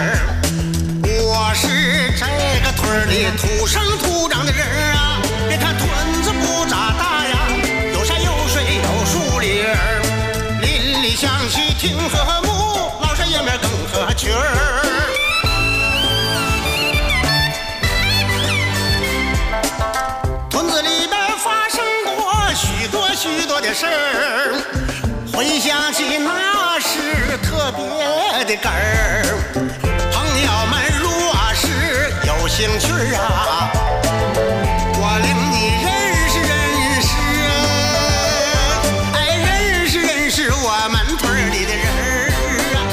我是这个屯里土生土长的人啊，别看屯子不咋大呀，有山有水有树林儿，邻里乡亲挺和睦，老少爷们更合群儿。屯子里边发生过许多的事儿，回想起那是特别的哏儿。朋友们若是有兴趣啊，我领你认识认识，哎，认识我们屯里的人儿啊。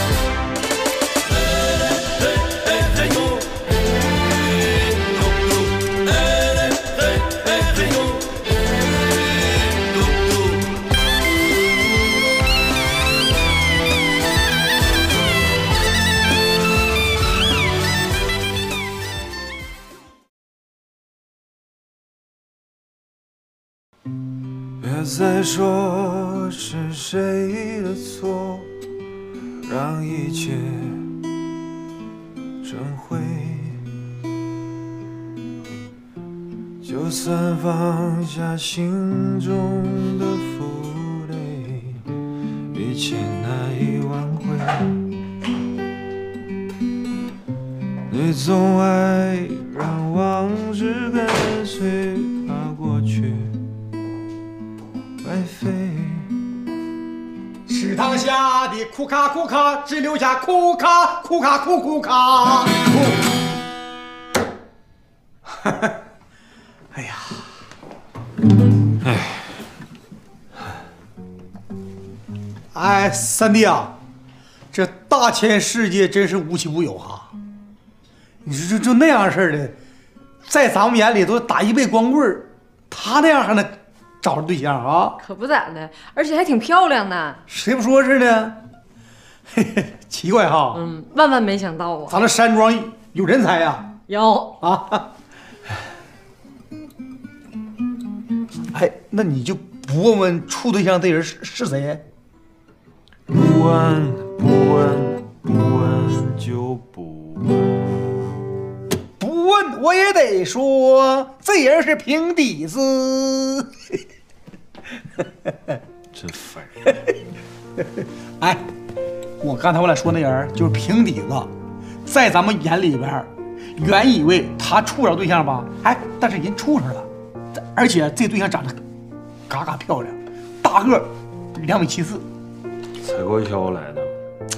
别再说是谁的错，让一切成灰。就算放下心中的负累，一切难以挽回。你总爱让往事跟随，怕过去白费。 池塘下的库卡库卡，只留下库卡库卡库库卡。哎呀，哎，三弟啊，这大千世界真是无奇不有哈。你说就那样式的，在咱们眼里都打一辈光棍儿，他那样还能找着对象啊？ 可不咋的，而且还挺漂亮呢。 谁不说是呢？嘿嘿，奇怪哈。 万万没想到啊！ 咱这山庄有人才呀。 有啊。哎，那你就不问问处对象这人是谁？ 不问就不问。 不问我也得说，这人是平底子。 真烦人。哎，我刚才我俩说那人就是平底子，在咱们眼里边，原以为他处不着对象吧？哎，但是人处上了，而且这对象长得嘎嘎漂亮，大个2.74米。 采购销来的。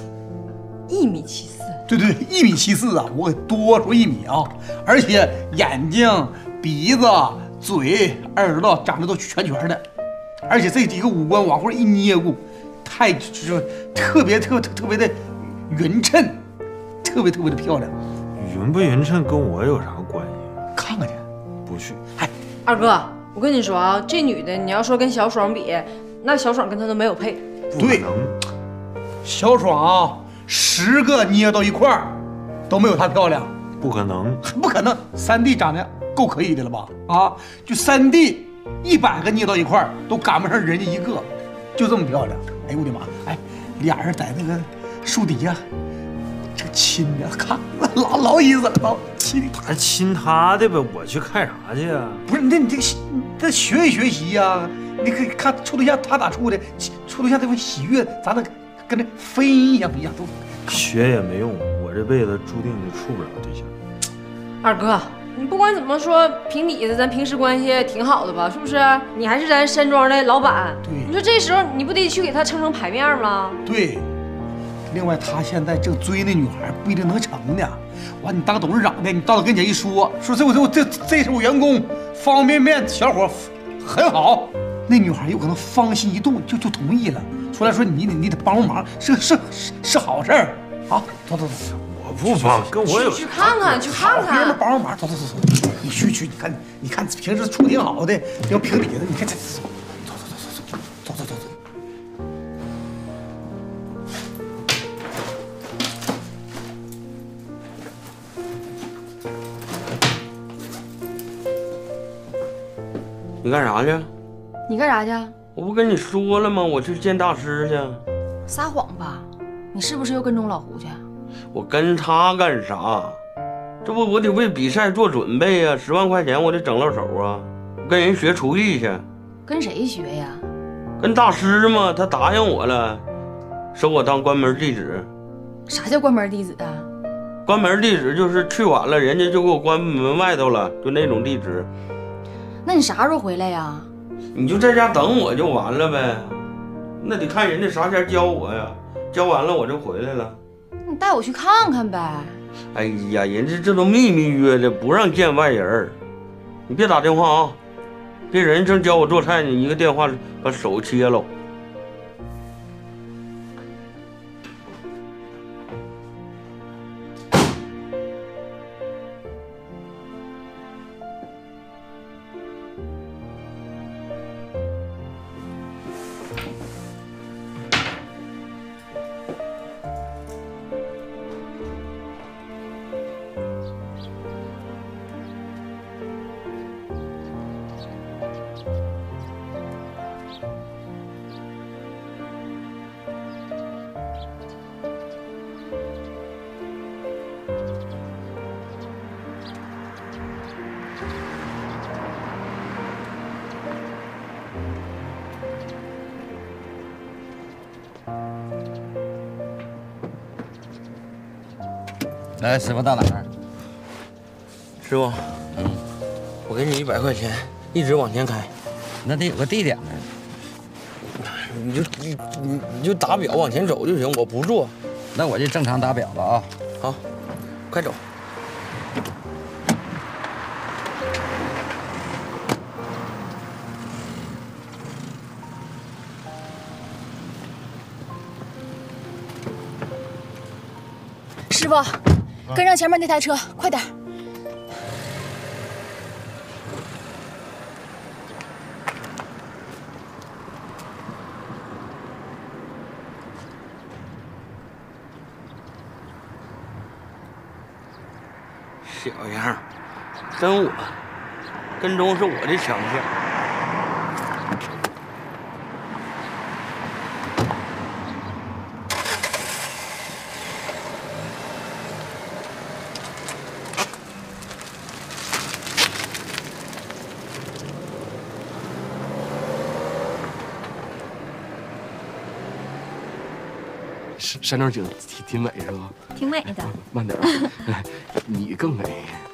1.74米。 对对，1.74米啊！我多说1米啊！而且眼睛、鼻子、嘴、耳朵长得都全的，而且这几个五官往后一捏咕，太就是特别的匀称，特别的漂亮。 匀不匀称跟我有啥关系？ 看看去。 不去。 哎， 二哥，我跟你说啊，这女的你要说跟小爽比，那小爽跟她都没有配。 对，小爽啊，10个捏到一块儿都没有她漂亮。 不可能， 不可能！三弟长得够可以的了吧？啊，就三弟100个捏到一块儿都赶不上人家一个，就这么漂亮。哎呦我的妈！哎，俩人在那个树底下，这亲的，看老意思了，老亲。 他亲他的呗，我去看啥去呀？ 不是，那你这学一学习呀，你可以看处对象他咋处的，处对象这份喜悦，咱得跟那分享不一样，都学也没用，我这辈子注定就处不了对象。 二哥，你不管怎么说，平底子咱平时关系挺好的吧？是不是？你还是咱山庄的老板。 对， 你说这时候你不得去给他撑牌面吗？ 对。另外，他现在正追那女孩，不一定能成呢。完，你当董事长的，你到他跟前一说这是我员工，方便面小伙很好，那女孩有可能芳心一动就同意了。出来说你得帮忙，是好事儿啊！走。 我不帮，跟我有去看看，去看看。 别人帮忙，走，你去，你看平时处挺好的，要平底子，你看这走。 你干啥去？ 你干啥去？ 我不跟你说了吗？我去见大师去。 撒谎吧！你是不是又跟踪老胡去？ 我跟他干啥？这不我得为比赛做准备呀！10万块钱我得整到手啊！跟人学厨艺去。 跟谁学呀？ 跟大师嘛，他答应我了，收我当关门弟子。 啥叫关门弟子啊？ 关门弟子就是去晚了，人家就给我关门外头了，就那种弟子。 那你啥时候回来呀？ 你就在家等我就完了呗。那得看人家啥前教我呀，教完了我就回来了。 你带我去看看呗。 哎呀，人家这都秘密约的，不让见外人。你别打电话啊！这人正教我做菜呢，一个电话把手切了。 来，师傅到哪儿？ 师傅，我给你100块钱，一直往前开。 那得有个地点呢。 你就打表往前走就行，我不做。 那我就正常打表了啊。 好，快走。 师傅，跟上前面那台车，快点！ 小样，跟我跟踪是我的强项。 山庄景挺美是吧？ 挺美的。 慢点，你更美。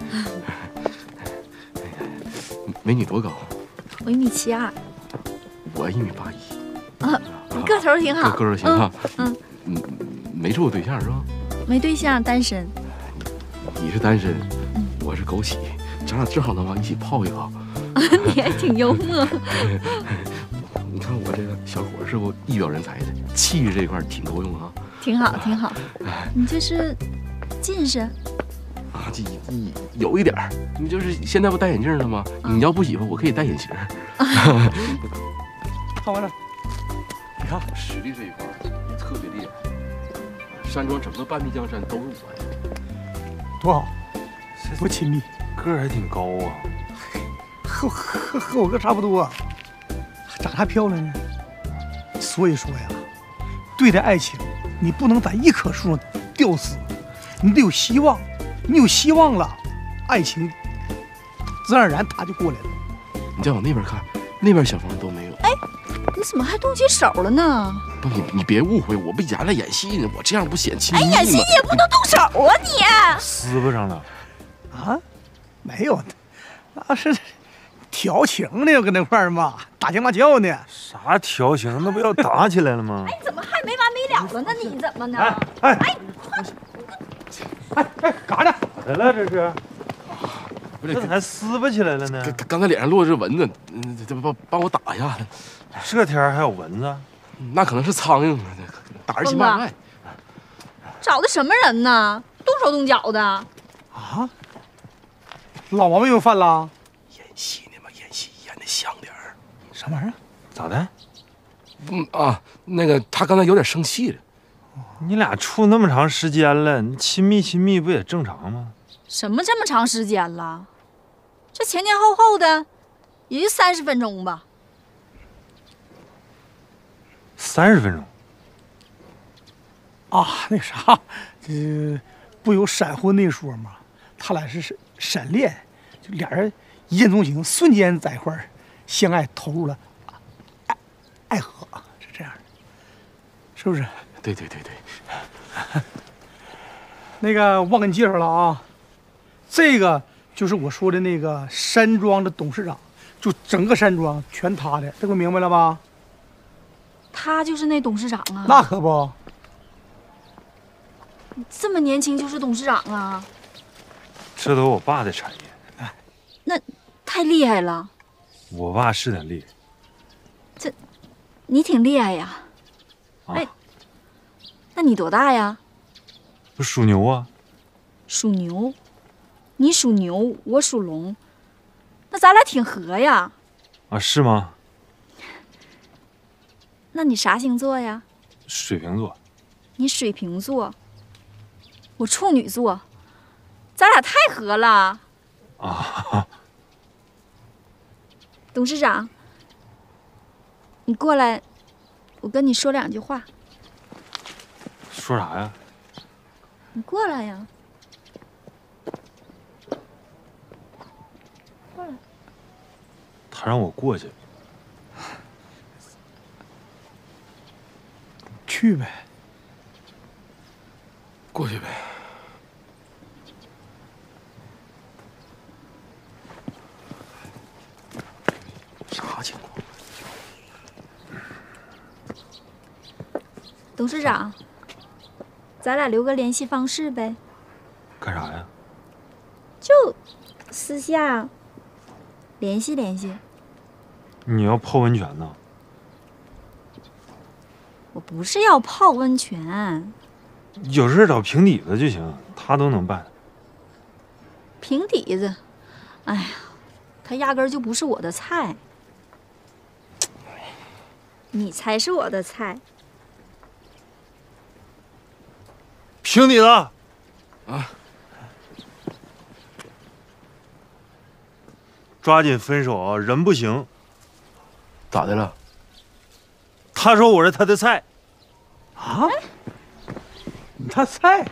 美女多高？ 我1.72米。 我1.81米。 啊，你个头挺好。 个头挺好。没处过对象是吧？ 没对象，单身。 你是单身，我是枸杞，咱俩正好能往一起泡一泡。 你还挺幽默。 你看我这个小伙是不一表人才的，气质这一块挺够用啊。 挺好，挺好。你这是近视？ 啊，有一点儿。你就是现在不戴眼镜了吗？你要不喜欢，我可以戴眼镜。 看完了，你看实力这一块也特别厉害。山庄整个半壁江山都是我的， 多好，多亲密， 个儿还挺高啊， 和我哥差不多，长得还漂亮呢。所以说呀，对待爱情，你不能在一棵树上吊死，你得有希望。你有希望了，爱情自然而然它就过来了。 你再往那边看，那边小房都没有。 哎，你怎么还动起手了呢？ 不，你别误会，我不演了演戏呢，我这样不显亲密吗？ 哎，演戏也不能动手啊你！ 撕巴上了啊？没有，那是调情呢，搁那块儿嘛，打情骂俏呢。 啥调情？那不要打起来了吗？ 哎，怎么还没完没了了呢？你怎么呢？ 哎，干啥呢？ 咋的了这是？ 不是， 这咋还撕巴起来了呢？ 刚才脸上落的是蚊子，这帮我打一下子。 这天还有蚊子？ 那可能是苍蝇，打人心脉脉。 找的什么人呢？动手动脚的。 啊？老毛病又犯了？ 演戏呢嘛，演戏演的像点儿。 什么玩意儿？ 咋的？ 那个他刚才有点生气了。 你俩处那么长时间了，你亲密不也正常吗？ 什么这么长时间了？这前后的，也就30分钟吧。 30分钟。 啊，那啥， 这不有闪婚那说吗？他俩是闪恋，就俩人一见钟情，瞬间在一块儿相爱，投入了爱河，是这样的，是不是？ 对。 那个忘给你介绍了啊，这个就是我说的那个山庄的董事长，就整个山庄全他的，这回明白了吧？ 他就是那董事长啊？ 那可不， 这么年轻就是董事长啊？ 这都我爸的产业。 那太厉害了。 我爸是点厉害。 你挺厉害呀。哎，那你多大呀？ 不属牛啊。 属牛，你属牛，我属龙，那咱俩挺合呀。 啊，是吗？ 那你啥星座呀？ 水瓶座。 你水瓶座，我处女座，咱俩太合了。 啊。 董事长，你过来，我跟你说两句话。 说啥呀？ 你过来呀。过来。 他让我过去。 去呗。 过去呗。啥情况？ 董事长，咱俩留个联系方式呗。 干啥呀？ 就私下联系联系。 你要泡温泉呢？ 我不是要泡温泉。 有事找平底子就行，他都能办。 平底子，哎呀，他压根儿就不是我的菜。你才是我的菜。 平底子啊！抓紧分手啊！人不行。 咋的了？ 他说我是他的菜。 啊？你他菜？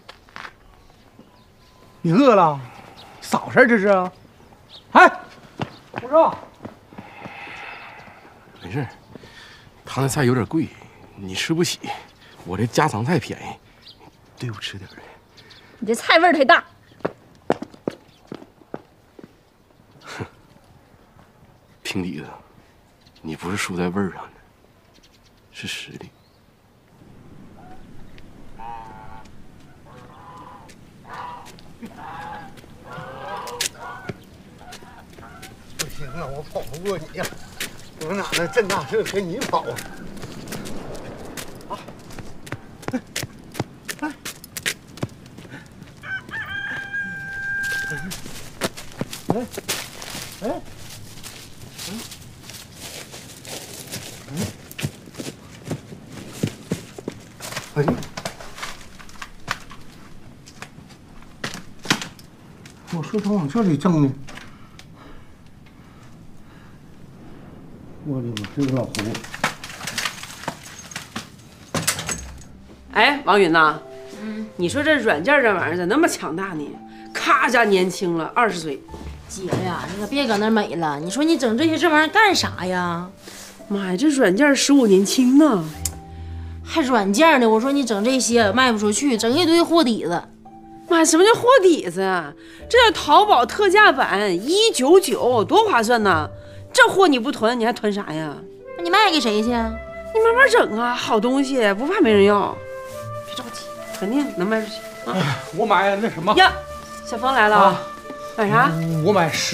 你饿了？啥事儿这是？哎，不是。 没事，他那菜有点贵，你吃不起。我这家常菜便宜，对我吃点呗。 你这菜味儿太大。 哼，平底子，你不是输在味儿上的，是实力。 不行了，我跑不过你呀！我哪能这么大事跟你跑啊？我说他往这里挣呢，我的妈，这个老胡！ 哎，王云呐，你说这软件这玩意儿咋那么强大呢？咔家年轻了20岁。 姐呀，你可别搁那美了。你说你整这些这玩意儿干啥呀？ 妈呀，这软件使我年轻呢。 还软件呢？我说你整这些卖不出去，整一堆货底子。 妈，什么叫货底子啊？这叫淘宝特价版199，多划算呐！这货你不囤，你还囤啥呀？ 那你卖给谁去？ 你慢慢整啊，好东西不怕没人要。别着急，肯定能卖出去啊！ 我买那什么呀，小峰来了， 啊、 买啥？ 我买十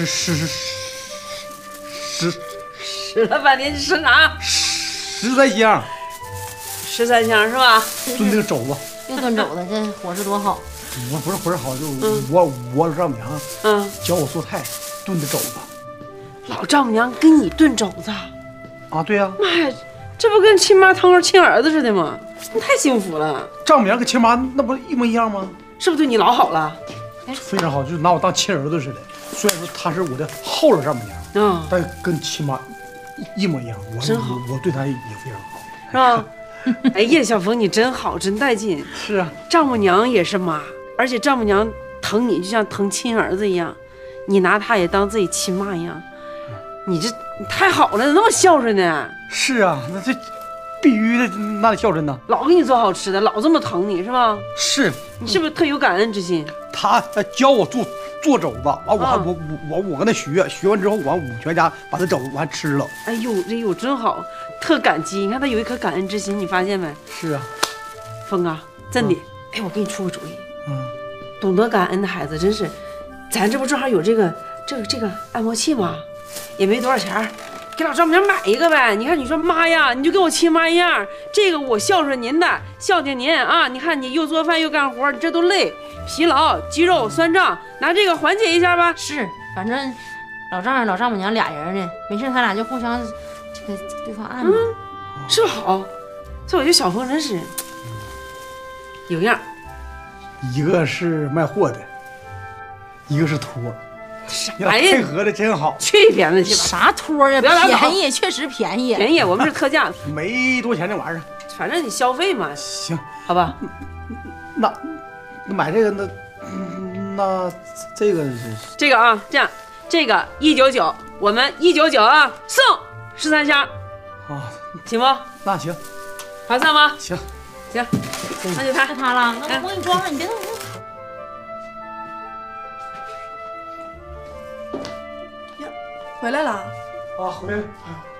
了半天是啥 ？13箱 ，13箱是吧？ 炖那个肘子， 又炖肘子，这伙食多好。 我不是伙食好，就我老丈母娘教我做菜炖的肘子。 老丈母娘给你炖肘子啊？对呀。 妈呀，这不跟亲妈疼着亲儿子似的吗？你太幸福了。 丈母娘跟亲妈那不一模一样吗？ 是不是对你老好了？ 非常好，就是拿我当亲儿子似的。虽然说她是我的后老丈母娘，但跟亲妈一模一样。 真好， 我对她也非常好， 是吧？ 哎呀，小峰你真好，真带劲。 是啊， 丈母娘也是妈，而且丈母娘疼你就像疼亲儿子一样，你拿她也当自己亲妈一样。你这太好了，那么孝顺呢？ 是啊，那这必须的，那得孝顺呐。 老给你做好吃的，老这么疼你是吧？ 是， 你是不是特有感恩之心？ 他教我做肘子，完我跟他学完之后，完我们全家把他肘子完吃了。 哎呦，真好，特感激。你看他有一颗感恩之心，你发现没？ 是啊， 峰啊，真的。哎，我给你出个主意。懂得感恩的孩子真是，咱这不正好有这个按摩器吗？也没多少钱，给老丈母娘买一个呗。你看，你说妈呀，你就跟我亲妈一样，这个我孝顺您的，孝敬您啊。你看你又做饭又干活，你这都累疲劳，肌肉酸胀，拿这个缓解一下吧。 是，反正老丈母娘俩人呢，没事他俩就互相这个对方按摩， 是不好？所以我觉得小峰真是有样。 一个是卖货的，一个是托。你俩配合的真好。 去一边子去吧！ 啥托啊？便宜，确实便宜。 便宜，我们是特价， 没多钱这玩意儿。 反正你消费嘛。 行， 好吧。 那买这个那这个是这个啊，这样这个199，我们199啊，送13箱。 啊， 行不？ 那行， 划算吗？ 行， 那就看他了。那我给你装上，你别动。 回来了啊，回来了。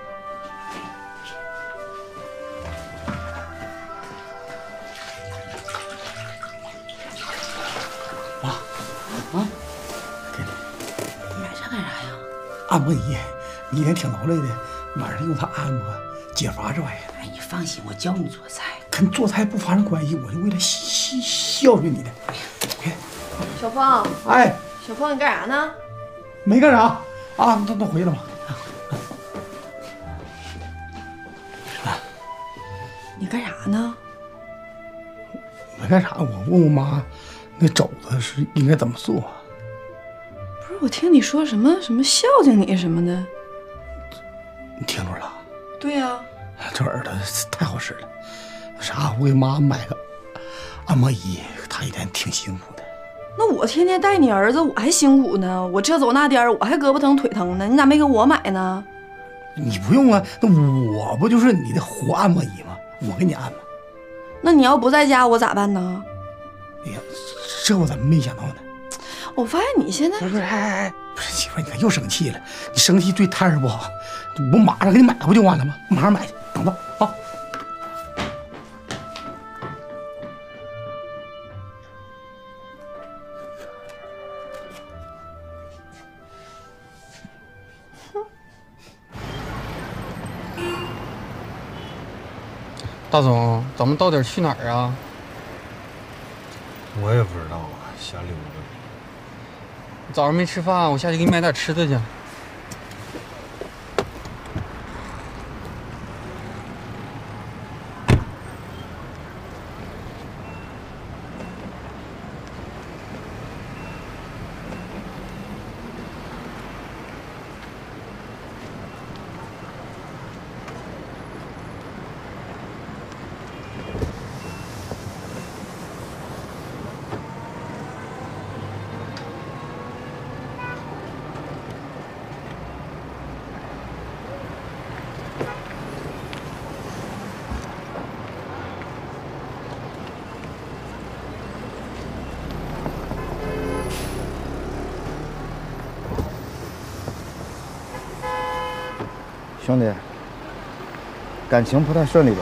妈，给你买这干啥呀？ 按摩仪，你一天挺劳累的，晚上用它按摩解乏这玩意儿。 哎，你放心，我教你做菜， 跟做菜不发生关系，我就为了孝顺你的。 小峰， 哎， 小峰，你干啥呢？ 没干啥啊，那回去了吧。 你干啥呢？ 没干啥，我问我妈，那肘子是应该怎么做？ 不是，我听你说什么孝敬你什么的， 你听着了？ 对呀。 这耳朵太好使了。啥？我给妈买个按摩仪，她一天挺辛苦的。 那我天天带你儿子，我还辛苦呢。我这走那颠，我还胳膊疼腿疼呢。你咋没给我买呢？ 你不用啊，那我不就是你的活按摩仪吗？我给你按摩。 那你要不在家，我咋办呢？ 哎呀，这我怎么没想到呢？ 我发现你现在不是，不是媳妇，你看又生气了。你生气对胎儿不好，我马上给你买不就完了吗？马上买去，等着啊。 大总，咱们到底去哪儿啊？ 我也不知道啊，瞎溜达。 早上没吃饭，我下去给你买点吃的去。 兄弟，感情不太顺利吧？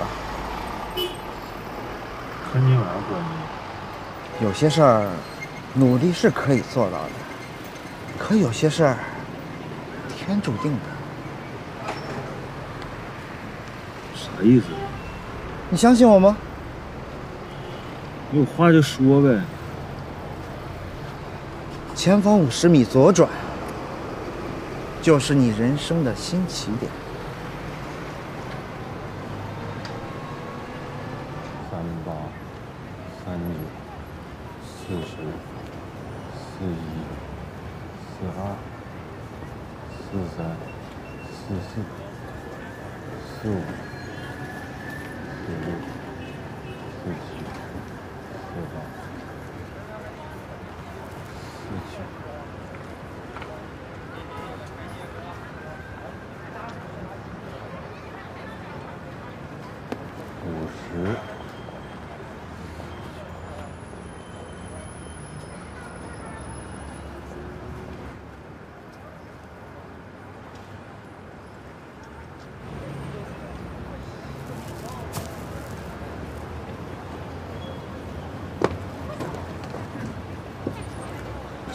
跟你有啥关系？ 有些事儿，努力是可以做到的，可有些事儿，天注定的。 啥意思？ 你相信我吗？ 你有话就说呗。 前方50米左转，就是你人生的新起点。 38、39、40、41、42、43、44、45、46。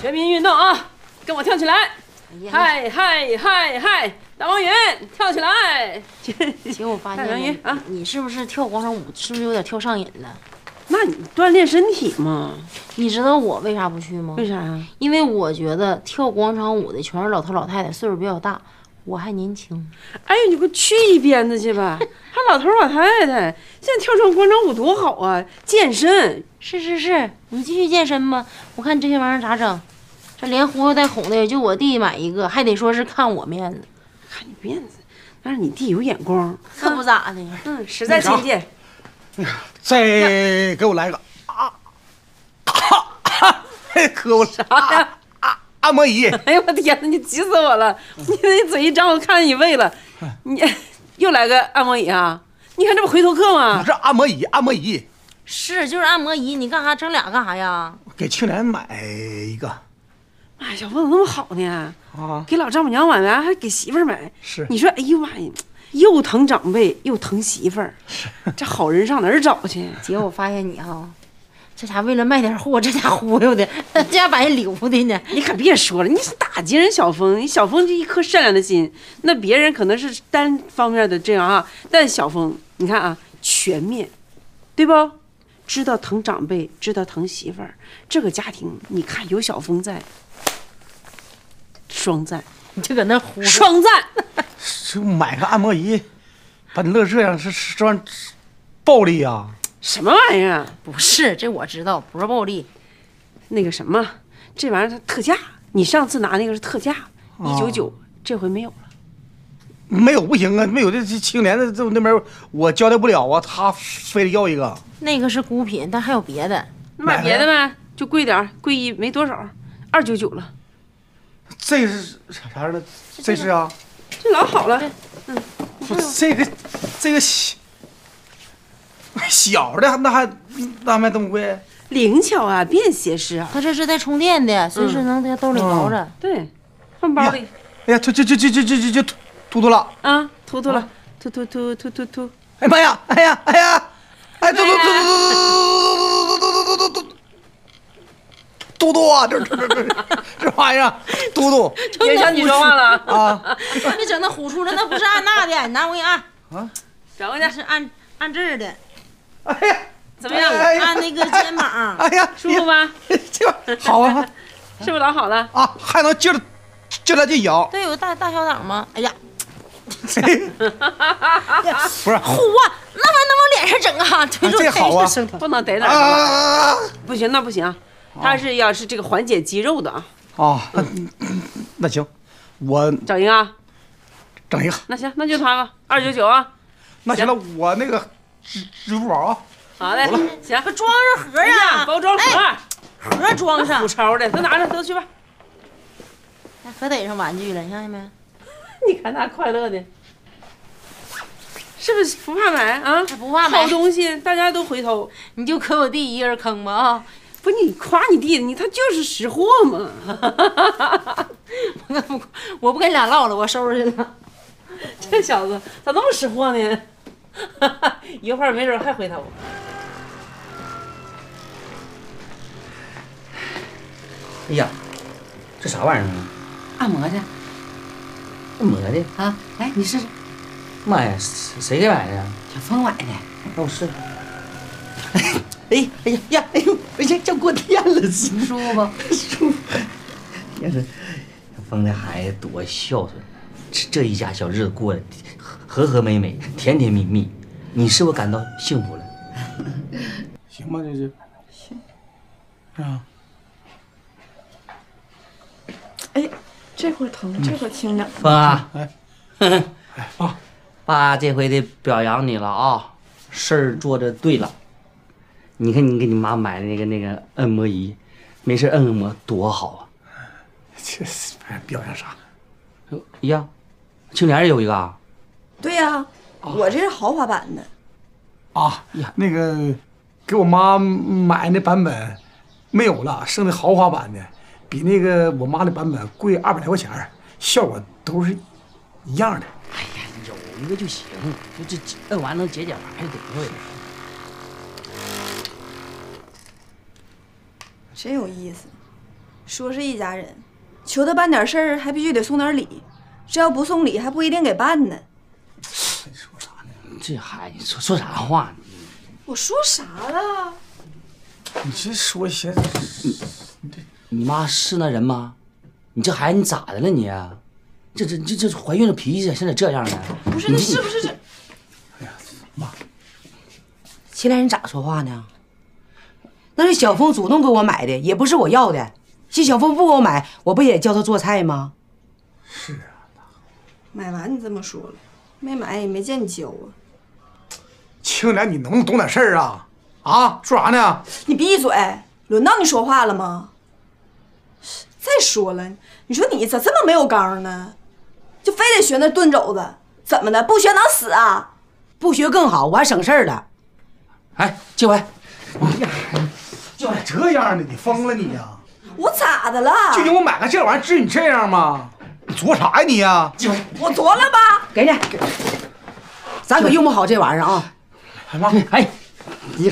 全民运动啊！跟我跳起来！嗨嗨嗨嗨！大王云，跳起来！ 姐，我发现云啊， 你是不是跳广场舞是不是有点跳上瘾了？ 那你锻炼身体嘛。 你知道我为啥不去吗？ 为啥呀？ 因为我觉得跳广场舞的全是老头老太太，岁数比较大，我还年轻。 哎呦，你给我去一边子去吧！还老头老太太，现在跳上广场舞多好啊！健身。 是，你继续健身吧。我看这些玩意儿咋整？这连忽悠带哄的，就我弟买一个，还得说是看我面子。 看你面子，但是你弟有眼光， 可不咋的。 实在亲切。 再给我来个可我啥呀？ 按摩仪。 哎呦我天哪，你急死我了！你那嘴一张，我看你胃了。你又来个按摩仪啊？你看这不回头客吗？ 不是按摩仪，按摩仪。 是，就是按摩仪。你干啥整俩干啥呀？ 给青莲买一个。 哎，小凤怎么那么好呢？ 啊， 给老丈母娘买完，还给媳妇儿买。 是， 你说，哎呦妈呀，又疼长辈又疼媳妇儿，这好人上哪儿找去？ 姐，我发现你哈，这家为了卖点货，这家忽悠的，这家把人留的呢。 你可别说了，你是打击人小凤，小凤这一颗善良的心，那别人可能是单方面的这样啊，但小凤你看啊，全面，对不？知道疼长辈，知道疼媳妇儿，这个家庭你看有小凤在。双赞， 你就搁那呼双赞。 就买个按摩仪，把你乐这样是玩暴力啊？ 什么玩意儿啊？ 不是，这我知道，不是暴力。 那个什么，这玩意儿它特价，你上次拿那个是特价，199，这回没有了。 没有不行啊，没有这青莲的这那边我交代不了啊，他非得要一个。 那个是孤品，但还有别的。 买别的呗，就贵点，贵一没多少，299了。 这是啥样的？这是啊， 这老好了。 这个小的那还卖这么贵？ 灵巧啊，便携式啊。 它这是带充电的，随时能在兜里捞着。 对，放包里。 哎呀，突了啊，突了，突。 哎妈呀！哎，嘟嘟啊，这玩意儿，嘟嘟， 别想你说话了啊！ 别整那虎出来，那不是按那的，你拿我给你按啊， 找过去， 是按这儿的。 哎呀， 怎么样？ 按那个肩膀。 哎呀， 舒服吗？ 这好啊， 是不是老好了啊？还能劲来劲摇。 对，有个大小档吗？哎呀， 不是虎啊，那玩意能往脸上整啊？ 这好啊， 不能逮哪儿不行，那不行。它是要是这个缓解肌肉的啊。 哦，那行，我整一个啊。 整一个。 那行，那就它吧，299啊。 那行了，我那个支付宝啊。 好嘞，行， 装上盒啊， 包装盒， 盒装上。 虎超的，都拿着，都去吧。 那可得上玩具了，你看见没？ 你看他快乐的，是不是不怕买啊？ 不怕买好东西，大家都回头。 你就可我弟一个人坑吧啊！ 不，你夸你弟，他就是识货嘛。 我不跟你俩唠了，我收拾去了。 这小子咋那么识货呢？一会儿没准还回头。 哎呀，这啥玩意儿啊？ 按摩去。 按摩的啊？来，你试试。 妈呀，谁给买的呀？ 小峰买的。 让我试试。哎呀，哎呦，哎呀，叫过电了，舒服不？ 舒服。也是，峰的孩子多孝顺，这一家小日子过得和和美美，甜甜蜜蜜，你是不是感到幸福了？ 行吧，这是。 行。 啊。 哎，这会儿疼，这会儿轻点。 峰啊， 哎， 爸这回得表扬你了啊，事儿做的对了。你看你给你妈买的那个按摩仪，没事按摩多好啊！ 这表扬啥？ 呀，青莲也有一个啊？ 对呀，我这是豪华版的。 啊，那个给我妈买那版本没有了，剩的豪华版的，比那个我妈的版本贵200来块钱，效果都是一样的。 哎呀，有一个就行，就这摁完能解还是得会。 真有意思。 说是一家人，求他办点事儿还必须得送点礼，这要不送礼还不一定给办呢。 说啥呢？这孩子说啥话呢？ 我说啥了？ 你这说些， 你妈是那人吗？你这孩子你咋的了你？这怀孕了脾气现在这样呢？ 不是，那是不是这？ 哎呀，妈， 现在人咋说话呢？那是小凤主动给我买的，也不是我要的。这小凤不给我买，我不也教她做菜吗？ 是啊， 买完你这么说了，没买也没见你教啊。 青莲，你能不能懂点事儿啊？啊，说啥呢？ 你闭嘴！轮到你说话了吗？再说了，你说你咋这么没有刚呢？就非得学那炖肘子，怎么的？不学能死啊？ 不学更好，我还省事儿了。 哎，纪委， 哎呀，就这样的，你疯了你呀！ 我咋的了？ 就因为我买个这玩意儿，至于你这样吗？你作啥呀你呀？ 纪委，我作了吧？ 给你，咱可用不好这玩意儿啊！ 哎妈， 哎，你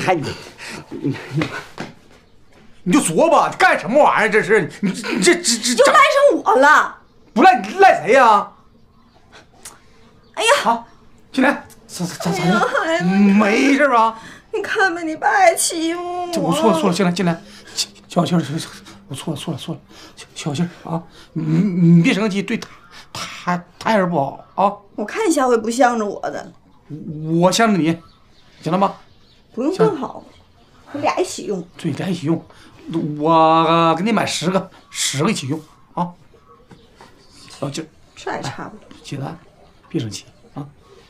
就作吧，干什么玩意儿？这是你这又赖上我了？ 不赖赖谁呀？ 哎呀， 好，青莲，咋的？ 没事吧？ 你看吧，你爸还欺负我。 我错了，青莲，小心，我错了，小心啊！你别生气，对他也是不好啊。 我看你下回不向着我的， 我向着你，行了吗？ 不用更好，我俩一起用。 对，俩一起用。我给你买10个一起用啊！小劲儿， 这还差不多。 起来，别生气啊！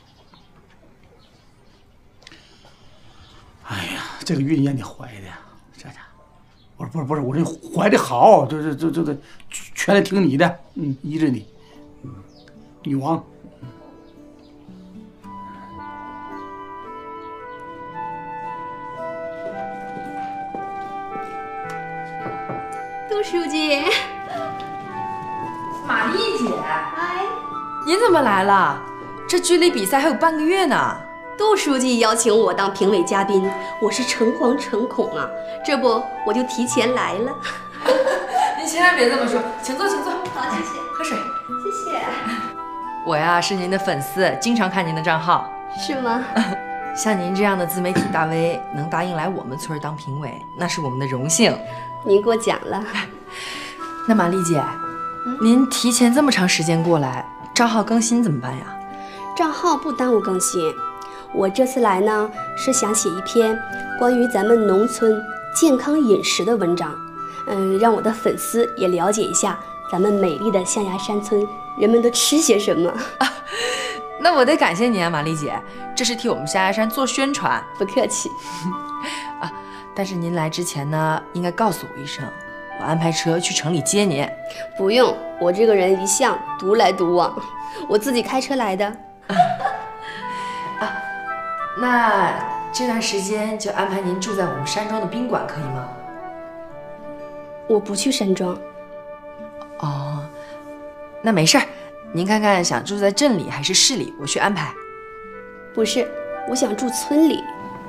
哎呀，这个孕让你怀的，这家伙，不是，我这怀的好，这全得听你的，依着你，女王。 杜书记， 玛丽姐， 哎， 您怎么来了？这距离比赛还有半个月呢。 杜书记邀请我当评委嘉宾，我是诚惶诚恐啊，这不我就提前来了。 您千万别这么说，请坐，请坐。 好，谢谢。 喝水。 谢谢。 我呀是您的粉丝，经常看您的账号。 是吗？ 像您这样的自媒体大 V 能答应来我们村当评委，那是我们的荣幸。 您过奖了。 那玛丽姐，您提前这么长时间过来，账号更新怎么办呀？ 账号不耽误更新。我这次来呢，是想写一篇关于咱们农村健康饮食的文章，让我的粉丝也了解一下咱们美丽的象牙山村人们都吃些什么。 那我得感谢您啊，玛丽姐，这是替我们象牙山做宣传。 不客气。 啊，但是您来之前呢，应该告诉我一声，我安排车去城里接您。 不用，我这个人一向独来独往，我自己开车来的。 那这段时间就安排您住在我们山庄的宾馆，可以吗？ 我不去山庄。 哦，那没事儿，您看看想住在镇里还是市里，我去安排。 不是，我想住村里。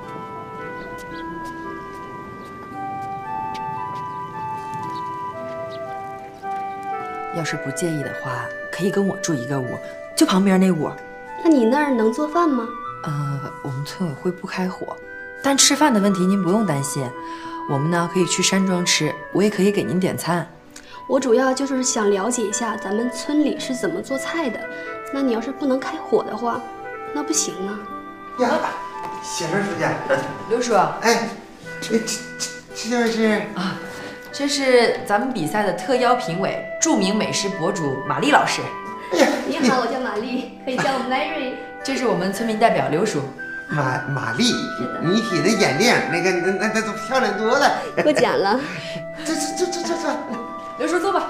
要是不介意的话，可以跟我住一个屋，就旁边那屋。 那你那儿能做饭吗？ 我们村委会不开火，但吃饭的问题您不用担心。我们呢可以去山庄吃，我也可以给您点餐。 我主要就是想了解一下咱们村里是怎么做菜的。那你要是不能开火的话，那不行啊。 呀，媳妇儿出去。 刘叔， 哎，这是啊，这是咱们比赛的特邀评委，著名美食博主玛丽老师。 哎呀， 你好，我叫玛丽，可以叫我 Mary。 这是我们村民代表刘叔。 玛丽，你提的眼镜那都漂亮多了。 过奖了。 这， 刘叔坐吧。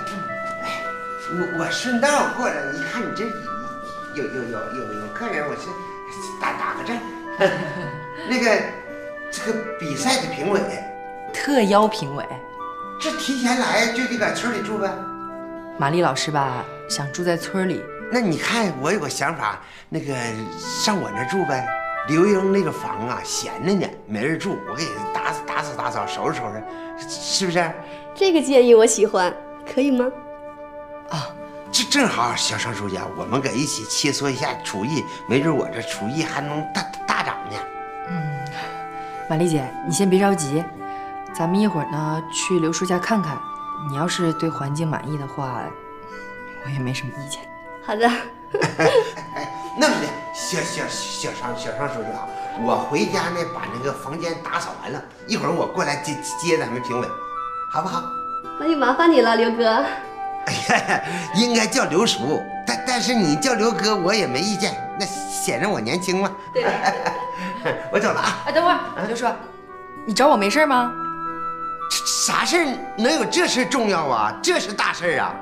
我顺道过来，一看你这有客人，我是打个针。那个这个比赛的评委， 特邀评委， 这提前来就得搁村里住呗。 玛丽老师吧，想住在村里。 那你看我有个想法，那个上我那住呗。刘英那个房啊闲着呢，没人住，我给打扫，收拾，是不是？ 这个建议我喜欢，可以吗？ 这正好，小尚书记，我们搁一起切磋一下厨艺，没准我这厨艺还能大涨呢。 婉丽姐，你先别着急，咱们一会儿呢去刘叔家看看。你要是对环境满意的话，我也没什么意见。 好的。 那么的，小尚书记啊，我回家呢把那个房间打扫完了，一会儿我过来接咱们评委，好不好？ 那就麻烦你了，刘哥。 哎呀，应该叫刘叔，但是你叫刘哥我也没意见，那显着我年轻嘛。 对。 我走了啊。 哎，等会儿，刘叔，你找我没事吗？ 啥事儿能有这事重要啊？这是大事啊！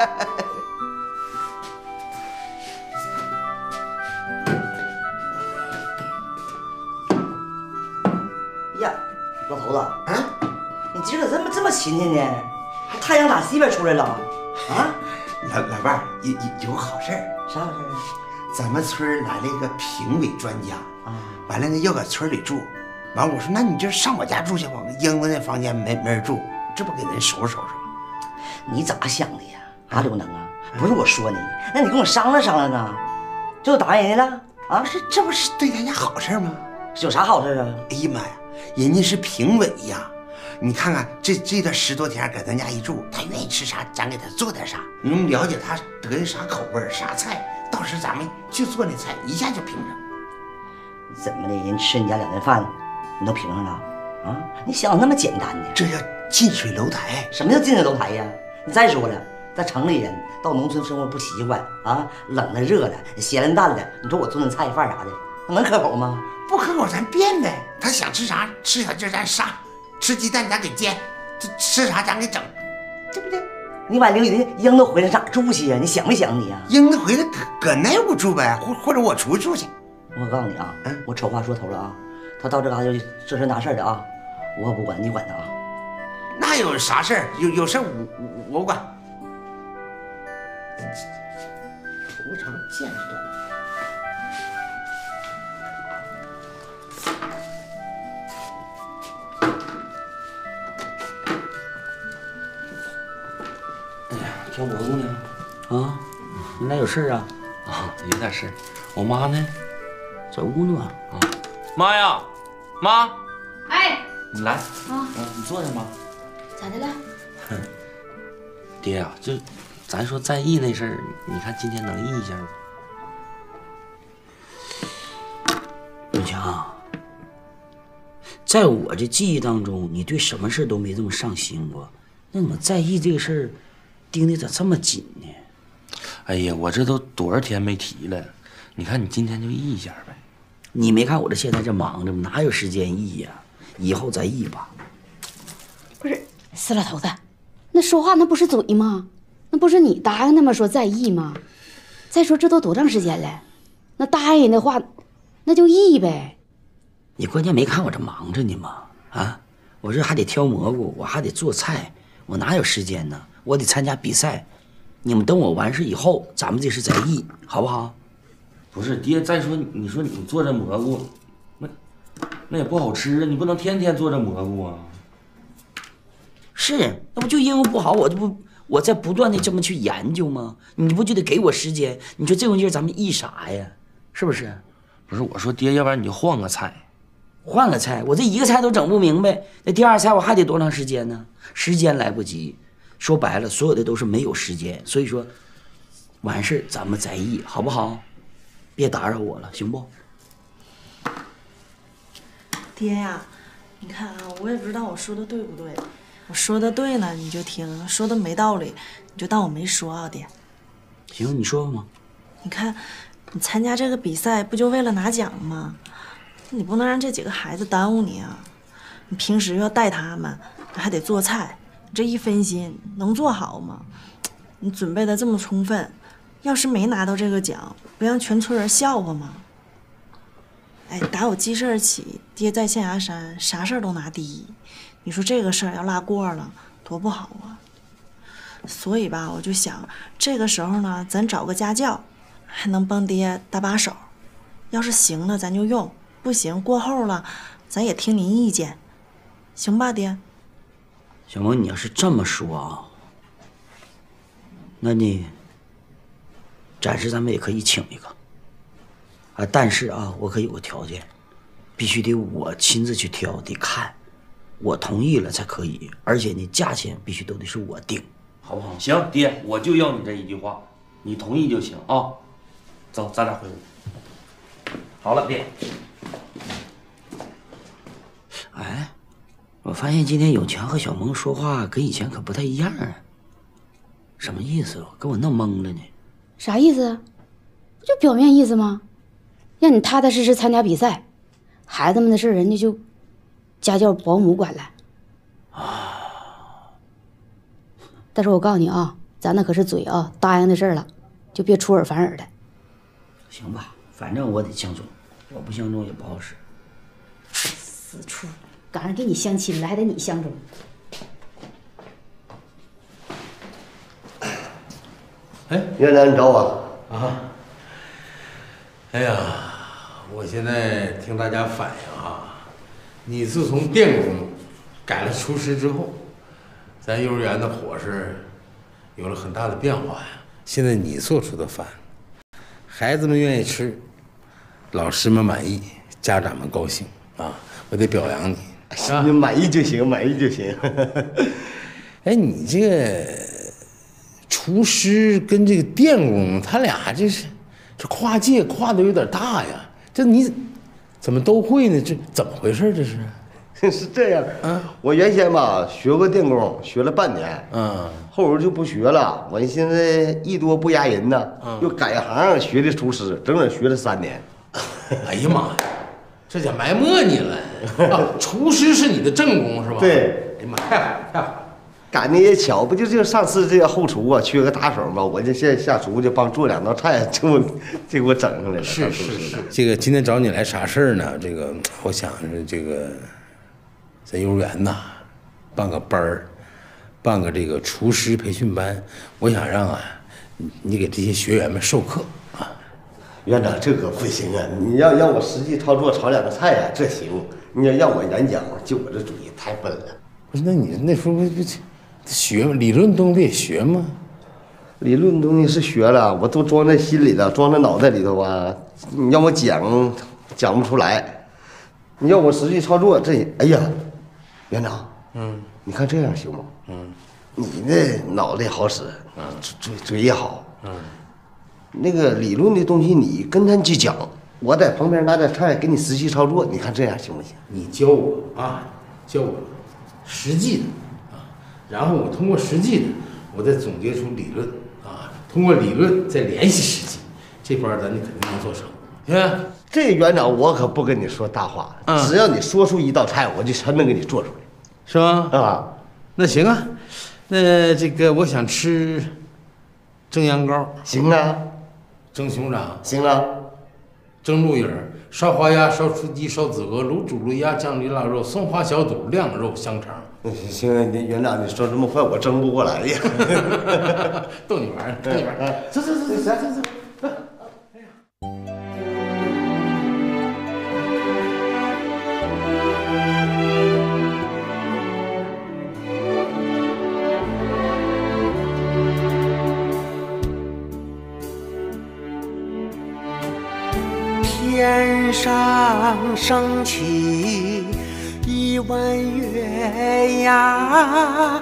呀，老头子，你今儿咋这么勤勤呢？还太阳打西边出来了啊？ 老伴儿有好事儿。 啥好事啊？ 咱们村来了一个评委专家完了呢要搁村里住，完我说那你就上我家住去吧，英子那房间没人住，这不给人收拾收拾吗？ 你咋想的呀？刘能啊，不是我说你，那你跟我商量商量啊，这都答应人家了啊？ 这不是对咱家好事吗？ 有啥好事啊？ 哎呀妈呀，人家是评委呀！你看看这段10多天搁咱家一住，他愿意吃啥，咱给他做点啥，能了解他得意啥口味啥菜，到时咱们就做那菜，一下就评上。 怎么的？人吃你家2顿饭，你都评上了啊？你想的那么简单呢？ 这叫近水楼台。 什么叫近水楼台呀？你再说了，在城里人到农村生活不习惯啊，冷的热的，咸的淡的，你说我做顿菜饭啥的，能可口吗？ 不可口咱变呗，他想吃啥吃小鸡咱杀，吃鸡蛋咱给煎，这吃啥咱给整，对不对？ 你把英子回来哪儿住去呀？你想没想你呀？ 英子回来搁那屋住呗，或者我出去住去。 我告诉你啊，我丑话说头了啊，他到这嘎达就这事那事的啊，我可不管，你管他啊。 那有啥事儿？有事儿我管。头长见识短。 挑蘑菇呢？ 啊，你俩有事啊？ 啊，有点事。我妈呢？ 在屋呢吧？ 啊，妈呀，妈！ 哎， 你来啊， 你坐着，妈。 咋的了？ 爹呀，就咱说在意那事儿，你看今天能议一下吗？ 永强，在我这记忆当中，你对什么事都没这么上心过，那怎么在意这个事儿，盯得咋这么紧呢？ 哎呀，我这都多少天没提了，你看你今天就议一下呗。 你没看我这现在这忙着吗？哪有时间议呀？以后再议吧。 不是，死老头子，那说话那不是嘴吗？那不是你答应的吗？说在意吗？再说这都多长时间了，那答应人的话，那就议呗。 你关键没看我这忙着呢吗？啊，我这还得挑蘑菇，我还得做菜，我哪有时间呢？我得参加比赛。你们等我完事以后，咱们这事再议，好不好？ 不是爹，再说你说你做这蘑菇，那也不好吃啊，你不能天天做这蘑菇啊。 是，那不就因为不好，我在不断的这么去研究吗？你不就得给我时间？你说这种劲儿咱们议啥呀？是不是？ 不是，我说爹，要不然你就换个菜。 换个菜，我这一个菜都整不明白，那第二菜我还得多长时间呢？时间来不及。说白了，所有的都是没有时间，所以说，完事咱们再议，好不好？别打扰我了，行不？ 爹呀，你看啊，我也不知道我说的对不对，我说的对呢你就听，说的没道理你就当我没说啊，爹。 行，你说吧嘛。 你看，你参加这个比赛不就为了拿奖吗？你不能让这几个孩子耽误你啊！你平时要带他们，还得做菜。这一分心能做好吗？你准备的这么充分，要是没拿到这个奖，不让全村人笑话吗？哎，打我记事起，爹在象牙山啥事儿都拿第一，你说这个事儿要落过了，多不好啊！所以吧，我就想这个时候呢，咱找个家教，还能帮爹搭把手。要是行了，咱就用；不行，过后了，咱也听您意见，行吧，爹？ 小萌，你要是这么说啊，那你暂时咱们也可以请一个啊，但是啊，我可有个条件，必须得我亲自去挑，得看，我同意了才可以，而且呢，价钱必须都得是我定，好不好？ 行，爹，我就要你这一句话，你同意就行啊。走，咱俩回屋。好了，爹。 哎，我发现今天永强和小萌说话跟以前可不太一样啊，什么意思？给我弄懵了呢。 啥意思？不就表面意思吗？让你踏踏实实参加比赛，孩子们的事人家就家教保姆管了。但是我告诉你啊，咱那可是嘴啊，答应的事儿了，就别出尔反尔的。 行吧，反正我得相中，我不相中也不好使。 死处赶上给你相亲了，还得你相中。 哎， 院长，你找我啊？哎呀，我现在听大家反映啊，你自从电工改了厨师之后，咱幼儿园的伙食有了很大的变化呀。现在你做出的饭，孩子们愿意吃，老师们满意，家长们高兴啊，我得表扬你。 你满意就行，满意就行。 哎，你这个厨师跟这个电工，他俩这跨界跨的有点大呀。这你怎么都会呢？这怎么回事？这是？ 是这样，我原先吧学过电工，学了半年，后边就不学了。我现在艺多不压人呐，又改行学的厨师，整整学了3年。 哎呀妈呀，这家埋没你了！啊，厨师是你的正工是吧？ 对。 哎呀妈，太好了，太好了。 赶的也巧，不就上次这个后厨啊，缺个打手嘛，我就现在下厨就帮做2道菜，就给我整上来了。 是。这个今天找你来啥事儿呢？这个我想是这个。在幼儿园呐，办个班儿，办个这个厨师培训班，我想让啊，你给这些学员们授课啊。 院长，这可不行啊！你要让我实际操作炒2个菜呀，这行；你要让我演讲，就我这主意太笨了。 不是，那你那时候不学吗？理论东西得学吗？ 理论东西是学了，我都装在心里了，装在脑袋里头啊。你让我讲不出来，你要我实际操作，这哎呀。园长，你看这样行吗？你那脑袋好使，嘴也好，那个理论的东西你跟他去讲，我在旁边拿点菜给你实际操作，你看这样行不行？ 你教我啊，教我实际的啊，然后我通过实际的，我再总结出理论啊，通过理论再联系实际，这班咱就肯定能做成，行吧？ 这园长我可不跟你说大话，只要你说出1道菜，我就全能给你做出来， 是吗？ 啊， 那行啊，那这个我想吃蒸羊羔， 行啊； 蒸熊掌， 行啊； 蒸鹿尾儿，烧花鸭，烧雏鸡，烧子鹅，卤煮鹿鸭，酱驴腊肉，松花小肚，晾肉香肠。 行，园长你说这么快，我蒸不过来呀。 逗你玩儿，逗你玩儿。走。 天上升起1弯月呀，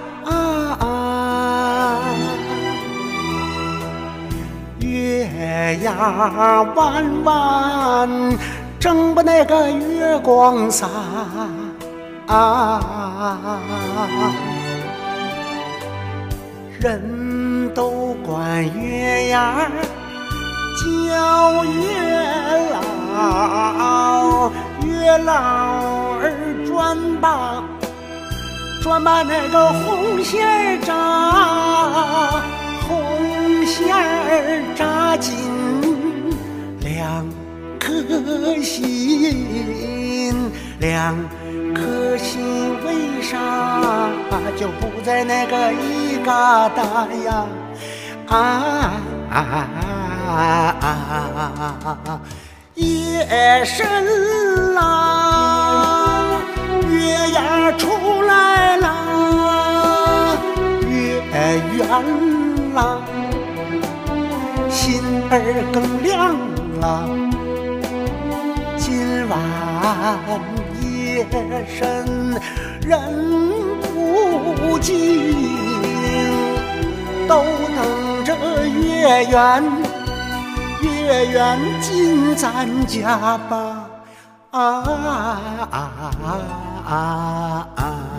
月呀弯弯，正把那个月光洒。人都管月呀叫月老，月老儿转把那个红线儿扎，红线儿扎进2颗心，2颗心为啥就不在那个一疙瘩呀？夜深了，月呀出来了， 圆了，心儿更亮了。今晚夜深人不静，都等着月圆，月圆进咱家吧。啊啊啊啊！